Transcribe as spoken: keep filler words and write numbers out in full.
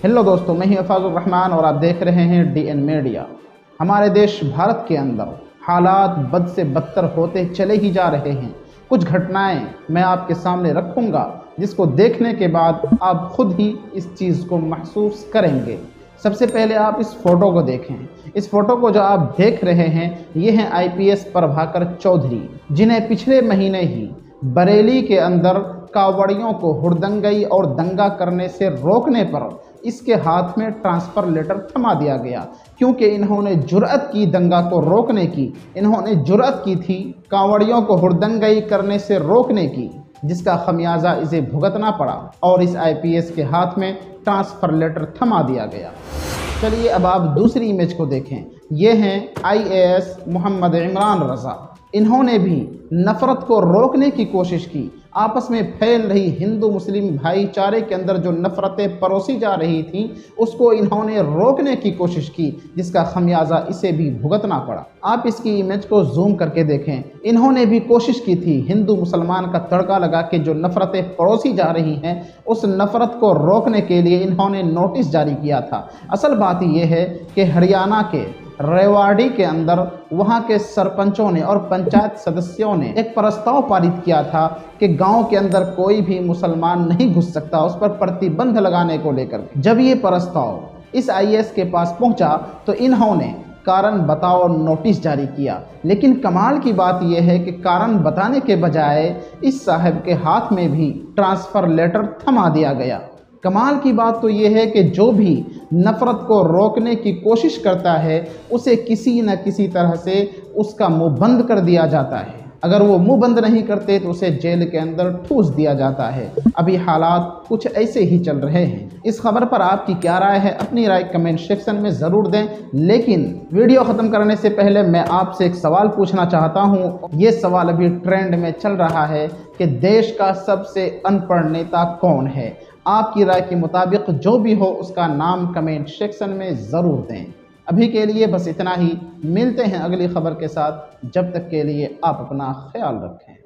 Hello दोस्तों, मैं ही अफाजुर रहमान और आप देख रहे हैं डी एन मीडिया। हमारे देश भारत के अंदर हालात बद से बदतर होते चले ही जा रहे हैं। कुछ घटनाएं मैं आपके सामने रखूंगा जिसको देखने के बाद आप खुद ही इस चीज़ को महसूस करेंगे। सबसे पहले आप इस फोटो को देखें। इस फोटो को जो आप देख रहे हैं ये हैं I P S Prabhakar Chaudhary, जिन्हें पिछले महीने ही बरेली के अंदर कावड़ियों को हुड़दंगई और दंगा करने से रोकने पर इसके हाथ में ट्रांसफ़र लेटर थमा दिया गया, क्योंकि इन्होंने जुर्अत की दंगा को रोकने की, इन्होंने जुर्अत की थी कावड़ियों को हुड़दंगई करने से रोकने की, जिसका खमियाजा इसे भुगतना पड़ा और इस आई पी एस के हाथ में ट्रांसफ़र लेटर थमा दिया गया। चलिए अब आप दूसरी इमेज को देखें। ये हैं I A S Mohammad Imran Raza. इन्होंने भी नफ़रत को रोकने की कोशिश की। आपस में फैल रही हिंदू मुस्लिम भाईचारे के अंदर जो नफ़रतें परोसी जा रही थीं उसको इन्होंने रोकने की कोशिश की, जिसका खमियाजा इसे भी भुगतना पड़ा। आप इसकी इमेज को जूम करके देखें। इन्होंने भी कोशिश की थी हिंदू मुसलमान का तड़का लगा के जो नफ़रतें परोसी जा रही हैं उस नफ़रत को रोकने के लिए इन्होंने नोटिस जारी किया था। असल बात यह है कि हरियाणा के रेवाड़ी के अंदर वहां के सरपंचों ने और पंचायत सदस्यों ने एक प्रस्ताव पारित किया था कि गांव के अंदर कोई भी मुसलमान नहीं घुस सकता, उस पर प्रतिबंध लगाने को लेकर। जब ये प्रस्ताव इस आई ए एस के पास पहुंचा तो इन्होंने कारण बताओ नोटिस जारी किया, लेकिन कमाल की बात यह है कि कारण बताने के बजाय इस साहब के हाथ में भी ट्रांसफ़र लेटर थमा दिया गया। कमाल की बात तो यह है कि जो भी नफ़रत को रोकने की कोशिश करता है उसे किसी न किसी तरह से उसका मुंह बंद कर दिया जाता है। अगर वो मुंह बंद नहीं करते तो उसे जेल के अंदर ठूस दिया जाता है। अभी हालात कुछ ऐसे ही चल रहे हैं। इस खबर पर आपकी क्या राय है? अपनी राय कमेंट सेक्शन में ज़रूर दें। लेकिन वीडियो ख़त्म करने से पहले मैं आपसे एक सवाल पूछना चाहता हूँ। ये सवाल अभी ट्रेंड में चल रहा है कि देश का सबसे अनपढ़ नेता कौन है? आपकी राय के मुताबिक जो भी हो उसका नाम कमेंट सेक्शन में ज़रूर दें। अभी के लिए बस इतना ही। मिलते हैं अगली खबर के साथ। जब तक के लिए आप अपना ख्याल रखें।